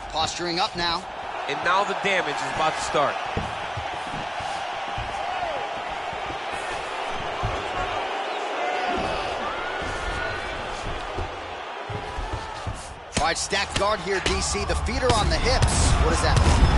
Posturing up now. And now the damage is about to start. All right, stacked guard here, DC. The feet are on the hips. What does that mean?